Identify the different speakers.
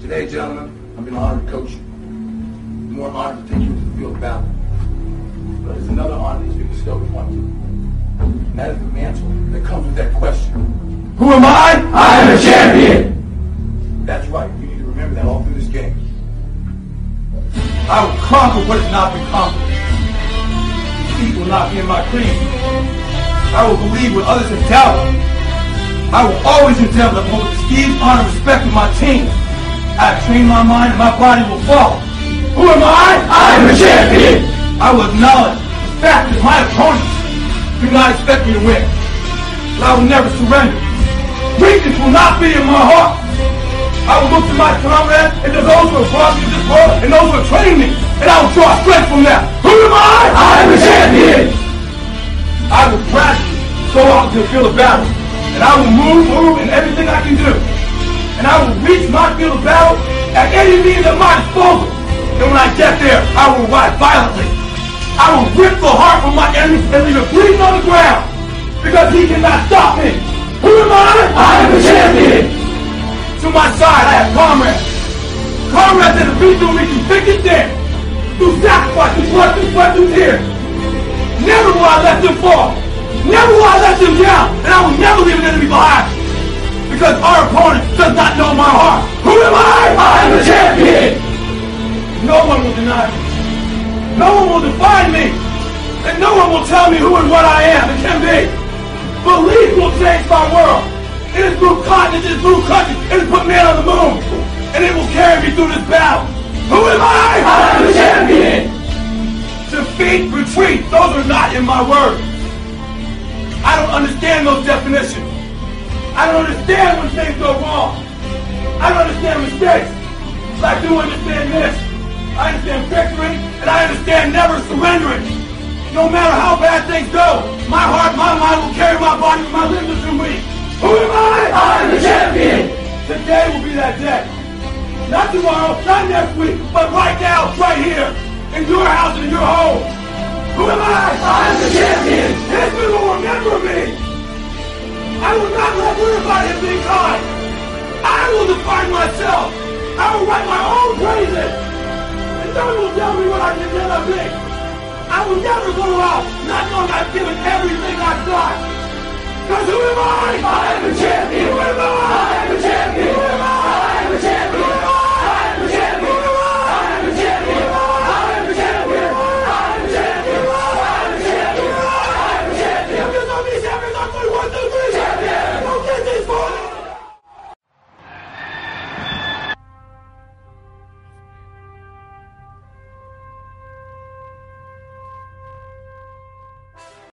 Speaker 1: Today, gentlemen, I've been honored to coach you. More honored to take you to the field of battle. But there's another honor that's been bestowed upon you. And that is the mantle that comes with that question. Who am I?
Speaker 2: I am a champion!
Speaker 1: That's right. You need to remember that all through this game. I will conquer what has not been conquered. Defeat will not be in my creed. I will believe what others have doubted. I will always endeavor to hold esteem, honor, and respect of my team. I have trained my mind and my body will follow. Who am I?
Speaker 2: I am a champion!
Speaker 1: I will acknowledge the fact that my opponents do not expect me to win. But I will never surrender. Weakness will not be in my heart. I will look to my comrades and to those who have brought me to this world and those who have trained me, and I will draw strength from them. Who am I?
Speaker 2: I am a champion!
Speaker 1: I will gradually go out to the field of battle, and I will move in everything I can do. And I will reach my field of battle at any means at my disposal. And when I get there, I will ride violently. I will rip the heart from my enemy and leave it bleeding on the ground. Because he cannot stop me. Who am I?
Speaker 2: I am a champion!
Speaker 1: To my side, I have comrades. Comrades that have been through me through thick and thin. Through sacrifice, through blood, through sweat, through tears. Never will I let them fall. Never will I let them down. And I will never leave an enemy behind. Because our opponent does not know my heart. Who am I?
Speaker 2: I am a champion!
Speaker 1: No one will deny me. No one will define me. And no one will tell me who and what I am and can be. Belief will change my world. It has moved continents, it has moved countries, it has put man on the moon. And it will carry me through this battle. Who am I?
Speaker 2: I am a champion!
Speaker 1: Defeat, retreat, those are not in my words. I don't understand those definitions. I don't understand when things go wrong. I don't understand mistakes. But I do understand this. I understand victory, and I understand never surrendering. No matter how bad things go, my heart, my mind will carry my body when my limbs are too weak. Who am I?
Speaker 2: I am a champion!
Speaker 1: Today will be that day. Not tomorrow, not next week, but right now, right here, in your house and in your home. Who am I?
Speaker 2: I am the champion!
Speaker 1: History will remember me. I will not let everybody have been kind. I will define myself. I will write my own praises. And no one will tell me what I can never be. I will never go out not knowing I've given everything I've got. Because who am I?
Speaker 2: I am a champion!
Speaker 1: Who am I?
Speaker 2: I am a champion!